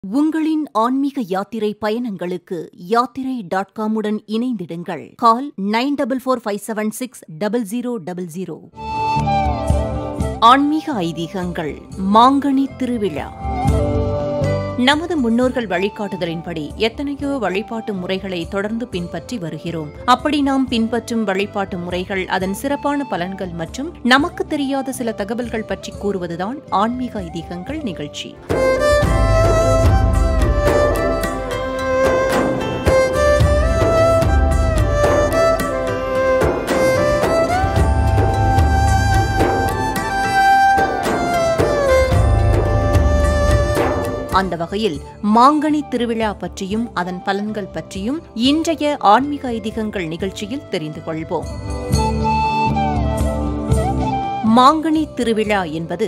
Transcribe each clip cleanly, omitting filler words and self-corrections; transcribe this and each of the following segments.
உங்களின் ஆன்மீக யாத்திரை பயணங்களுக்கு யாத்திரை.com உடன் இணைந்திடுங்கள். கால் 9445760000. ஆன்மீக ஐதீகங்கள். மாங்கனி திருவிழா. நமது முன்னோர்கள் வழிகாட்டுதலின்படி எத்தனையோ வழிபாட்டு முறைகளை தொடர்ந்து பின்பற்றி வருகிறோம். அப்படி நாம் பின்பற்றும் வழிபாட்டு முறைகள், அதன் சிறப்பான பலன்கள் மற்றும் நமக்கு தெரியாத சில தகவல்கள் பற்றி கூறுவதுதான் ஆன்மீக ஐதீகங்கள் நிகழ்ச்சி. அந்த வகையில் மாங்கனி திருவிழா பற்றியும் அதன் பலன்கள் பற்றியும் இன்றைய ஆன்மீக ஐதீகங்கள் நிகழ்ச்சியில் தெரிந்து கொள்வோம். மாங்கனி திருவிழா என்பது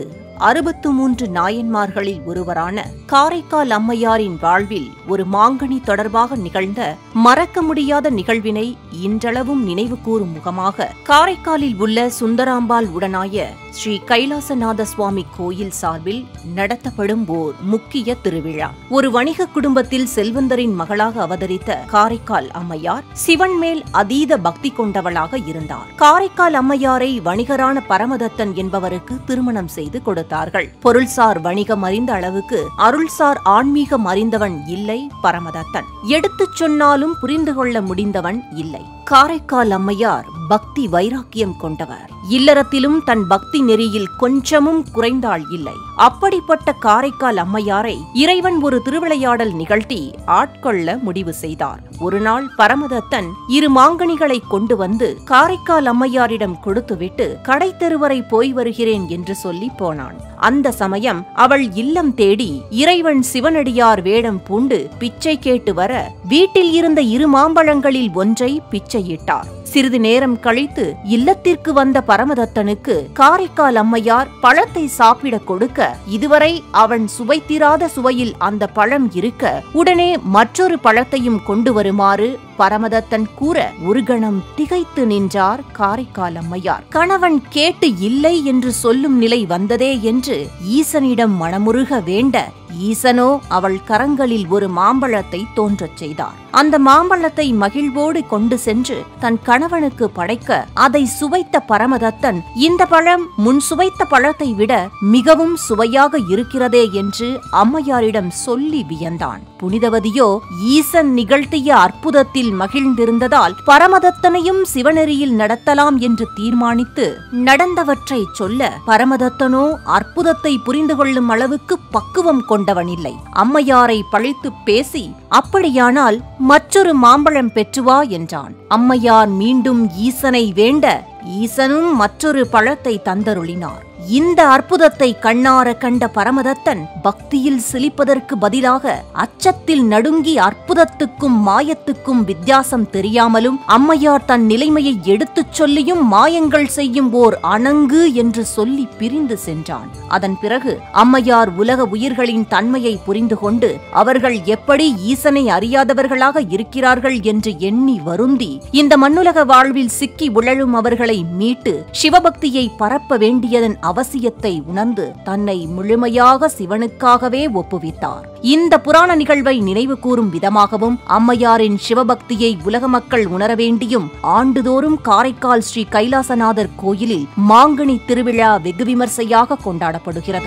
63 நாயன்மார்களில் ஒருவரான காரைக்கால் அம்மையாரின் வாழ்வில் ஒரு மாங்கனி தொடர்பாக நிகழ்ந்த மறக்க முடியாத நிகழ்வினை இன்றளவும் நினைவு கூறும் முகமாக காரைக்காலில் உள்ள சுந்தராம்பாள் உடனாய ஸ்ரீ கைலாசநாத சுவாமி கோயில் சார்பில் நடத்தப்படும் ஓர் முக்கிய திருவிழா. ஒரு வணிக குடும்பத்தில் செல்வந்தரின் மகளாக அவதரித்த காரைக்கால் அம்மையார் சிவன் மேல் அதீத பக்தி கொண்டவளாக இருந்தார். காரைக்கால் அம்மையாரை வணிகரான பரமதத்தன் என்பவருக்கு திருமணம் செய்து கொடுத்தார்கள். பொருள்சார் வணிகம் அறிந்த அளவுக்கு அருள்சார் ஆன்மீகம் அறிந்தவன் இல்லை பரமதத்தன். எடுத்துச் சொன்னாலும் புரிந்து கொள்ள முடிந்தவன் இல்லை. காரைக்கால் அம்மையார் பக்தி வைராக்கியம் கொண்டவர். இல்லறத்திலும் தன் பக்தி நெறியில் கொஞ்சமும் குறைந்தாள் இல்லை. அப்படிப்பட்ட காரைக்கால் அம்மையாரை இறைவன் ஒரு திருவிளையாடல் நிகழ்த்தி ஆட்கொள்ள முடிவு செய்தார். ஒருநாள் பரமதத்தன் 2 மாங்கனிகளை கொண்டு வந்து காரைக்கால் அம்மையாரிடம் கொடுத்துவிட்டு கடை தெருவரை போய் வருகிறேன் என்று சொல்லி போனான். அந்த சமயம் அவள் இல்லம் தேடி இறைவன் சிவனடியார் வேடம் பூண்டு பிச்சை கேட்டு வர வீட்டில் இருந்த 2 மாம்பழங்களில் ஒன்றை பிச்சையிட்டார். சிறிது நேரம் கழித்து இல்லத்திற்கு வந்த பரமதத்தனுக்கு காரைக்கால் அம்மையார் பழத்தை சாப்பிட கொடுக்க, இதுவரை அவன் சுவைத்திராத சுவையில் அந்த பழம் இருக்க, உடனே மற்றொரு பழத்தையும் கொண்டு வருமாறு பரமதத்தன் கூற ஒரு கணம் திகைத்து நின்றார் காரைக்கால் அம்மையார். கணவன் கேட்டு இல்லை என்று சொல்லும் நிலை வந்ததே என்று ஈசனிடம் மனமுருக வேண்ட, ஈசனோ அவள் கரங்களில் ஒரு மாம்பழத்தை தோன்றச் செய்தார். அந்த மாம்பழத்தை மகிழ்வோடு கொண்டு சென்று தன் கணவனுக்கு படைக்க, அதை சுவைத்த பரமதத்தன், இந்த பழம் முன் சுவைத்த பழத்தை விட மிகவும் சுவையாக இருக்கிறதே என்று அம்மையாரிடம் சொல்லி வியந்தான். புனிதவதியோ ஈசன் நிகழ்த்திய அற்புதத்தில் மகிழ்ந்திருந்ததால் பரமதத்தனையும் சிவநெறியில் நடத்தலாம் என்று தீர்மானித்து நடந்தவற்றை சொல்ல, பரமதத்தனோ அற்புதத்தை புரிந்து கொள்ளும் அளவுக்கு பக்குவம் கொண்டவனில்லை. அம்மையாரை பழித்து பேசி, அப்படியானால் மற்றொரு மாம்பழம் பெற்றுவா என்றான். அம்மையார் மீண்டும் ஈசனை வேண்ட, ஈசனும் மற்றொரு பழத்தை தந்தருளினார். இந்த அற்புதத்தை கண்ணார கண்ட பரமதத்தன் பக்தியில் சிலிப்பதற்கு பதிலாக அச்சத்தில் நடுங்கி அற்புதத்துக்கும் மாயத்துக்கும் வித்தியாசம் தெரியாமலும் அம்மையார் தன் நிலைமையை எடுத்துச் சொல்லியும் மாயங்கள் செய்யும் ஓர் அணங்கு என்று சொல்லி பிரிந்து சென்றான். அதன் பிறகு அம்மையார் உலக உயிர்களின் தன்மையை புரிந்து கொண்டு அவர்கள் எப்படி ஈசனை அறியாதவர்களாக இருக்கிறார்கள் என்று எண்ணி வருந்தி இந்த மண்ணுலக வாழ்வில் சிக்கி உழலும் அவர்களை மீட்டு சிவபக்தியை பரப்ப வேண்டியதன் அவசியத்தை உணர்ந்து தன்னை முழுமையாக சிவனுக்காகவே ஒப்புவித்தார். இந்த புராண நிகழ்வை நினைவு கூறும் விதமாகவும் அம்மையாரின் சிவபக்தியை உலக மக்கள் உணர வேண்டியும் ஆண்டுதோறும் காரைக்கால் ஸ்ரீ கைலாசநாதர் கோயிலில் மாங்கனி திருவிழா வெகு விமர்சையாக கொண்டாடப்படுகிறது.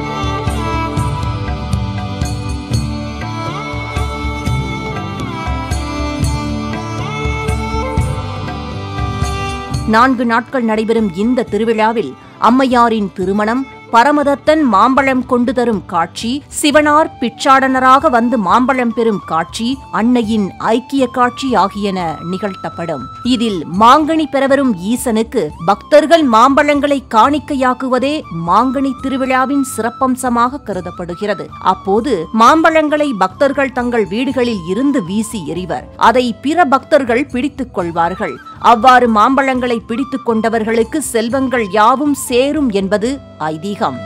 நான்கு நாட்கள் நடைபெறும் இந்த திருவிழாவில் அம்மையாரின் திருமணம், பரமதத்தன் மாம்பழம் கொண்டு தரும் காட்சி, சிவனார் பிச்சாடனராக வந்து மாம்பழம் பெறும் காட்சி, அன்னையின் ஐக்கிய காட்சி ஆகியன நிகழ்த்தப்படும். இதில் மாங்கனி பெறவரும் ஈசனுக்கு பக்தர்கள் மாம்பழங்களை காணிக்கையாக்குவதே மாங்கனி திருவிழாவின் சிறப்பம்சமாக கருதப்படுகிறது. அப்போது மாம்பழங்களை பக்தர்கள் தங்கள் வீடுகளில் இருந்து வீசி எறிவர். அதை பிற பக்தர்கள் பிடித்துக் கொள்வார்கள். அவ்வாறு மாம்பழங்களை பிடித்துக் கொண்டவர்களுக்கு செல்வங்கள் யாவும் சேரும் என்பது ஐதீகம்.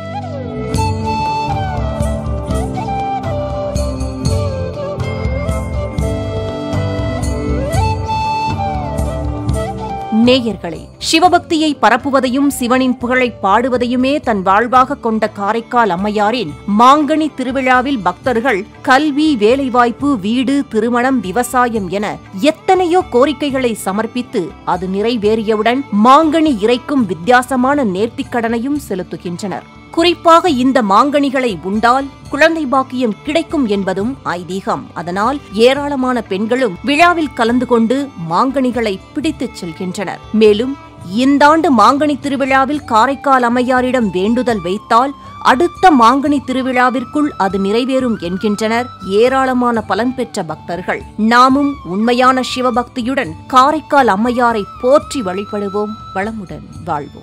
நேயர்களே, சிவபக்தியை பரப்புவதையும் சிவனின் புகழை பாடுவதையுமே தன் வாழ்வாக கொண்ட காரைக்கால் அம்மையாரின் மாங்கனி திருவிழாவில் பக்தர்கள் கல்வி, வேலைவாய்ப்பு, வீடு, திருமணம், விவசாயம் என எத்தனையோ கோரிக்கைகளை சமர்ப்பித்து அது நிறைவேறியவுடன் மாங்கனி இறைக்கும் வித்தியாசமான நேர்த்திக்கடனையும் செலுத்துகின்றனர். குறிப்பாக இந்த மாங்கனிகளை உண்டால் குழந்தை பாக்கியம் கிடைக்கும் என்பதும் ஐதீகம். அதனால் ஏராளமான பெண்களும் விழாவில் கலந்து கொண்டு மாங்கனிகளை பிடித்துச் செல்கின்றனர். மேலும் இந்தாண்டு மாங்கனி திருவிழாவில் காரைக்கால் அம்மையாரிடம் வேண்டுதல் வைத்தால் அடுத்த மாங்கனி திருவிழாவிற்குள் அது நிறைவேறும் என்கின்றனர் ஏராளமான பலன் பெற்ற பக்தர்கள். நாமும் உண்மையான சிவபக்தியுடன் காரைக்கால் அம்மையாரை போற்றி வழிபடுவோம், வளமுடன் வாழ்வோம்.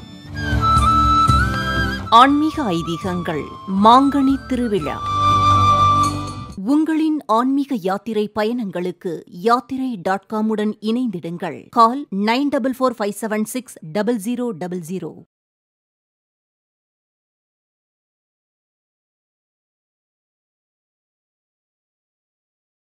ஆன்மீக ஐதீகங்கள். மாங்கனி திருவிழா. உங்களின் ஆன்மீக யாத்திரை பயணங்களுக்கு யாத்திரை.com உடன் இணைந்திடுங்கள். கால் 9445760000.